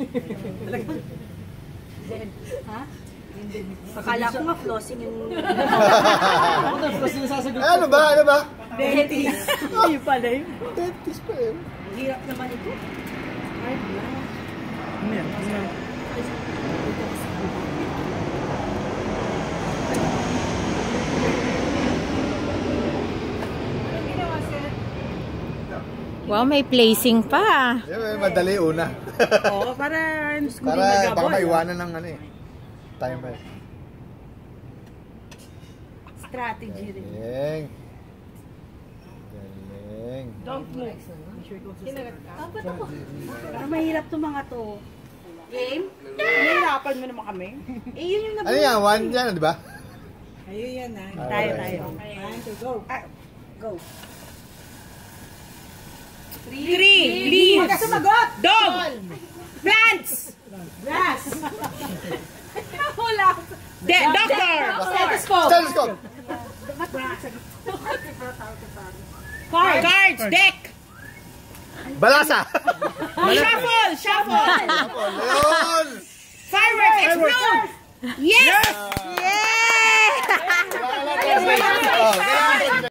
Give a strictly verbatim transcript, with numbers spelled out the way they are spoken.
Ha? Akala ko nga flossing yung... Ako na flossing yung sasagot. Ano ba? Ano ba? Dentist. Yung pala yun. Dentist pa yun. Hirap naman ito. Ay, wala. Ano yan? Ano yan? Wow, may placing pa. Yeah, madali una. Oo, para... Para baka maiwanan ng ano eh. Timer. Strategy rin. Galing. Galing. Don't move. Dapat ako. Para mahirap to mga to. Game? Nahirapan mo naman kami. Eh, yun yung nabuhay. Ano yan? One yan, di ba? Ayun yan na. Tayo, tayo. One, two, go. Ah, go. Three. Three. Leaves. Magkasumagot. Dog. Plants. Grass. Wala. De doctor. Stethoscope. Stethoscope. Cards. Cards. Deck. Balasa. Shuffle. Shuffle. Leon. Fireworks. Explode. Yes. Yeah! Oh,